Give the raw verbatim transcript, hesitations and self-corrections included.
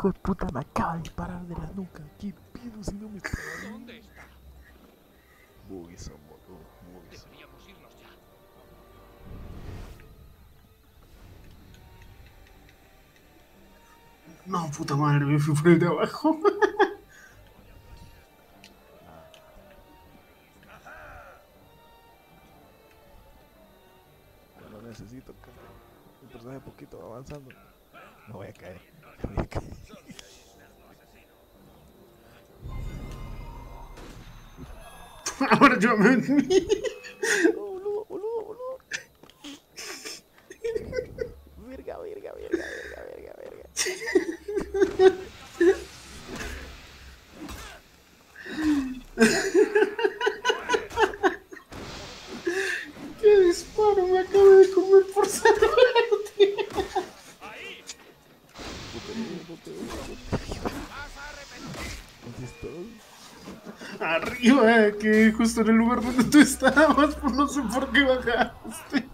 hijo de puta me acaba de disparar de la nuca. ¿Qué pido si no me está dando? ¿Dónde está? Buggy son, boludo. Buggy son. Deberíamos irnos ya. No, puta madre, me fui por el de abajo. Ya lo necesito, cara. Un personaje poquito avanzando. No voy a caer. No voy a caer. Ahora yo me uní. No, boludo, boludo, boludo. Verga, verga, verga, verga, verga, verga. ¡Qué disparo! Me acabo de comer por salvarte. Putería, putería, putería. ¿Dónde estás? Arriba, que justo en el lugar donde tú estabas, pues no sé por qué bajaste.